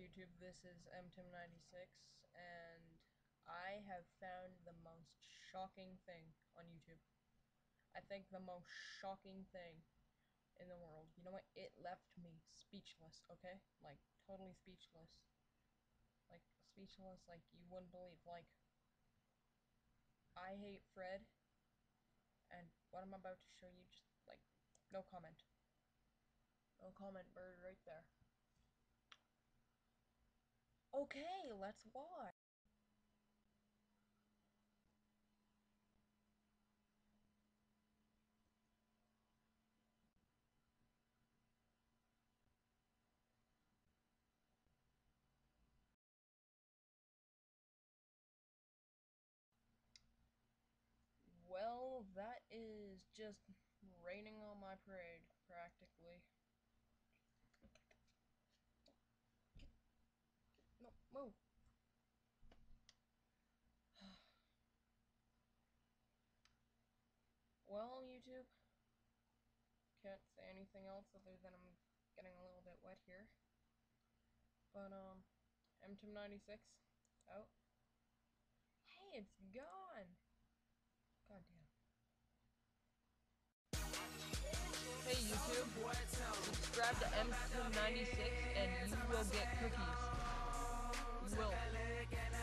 YouTube, this is MTim96, and I have found the most shocking thing on YouTube. I think the most shocking thing in the world. You know what? It left me speechless, okay? Like, totally speechless. Like, speechless like you wouldn't believe. Like, I hate Fred, and what I'm about to show you, just, like, no comment. No comment, bird, right there. Okay, let's watch. Well, that is just raining on my parade, practically. No, move. Well, YouTube, can't say anything else other than I'm getting a little bit wet here. But, MTim96, out. Hey, it's gone! God damn. Hey, YouTube, subscribe to MTim96 and you will get cookies. You will.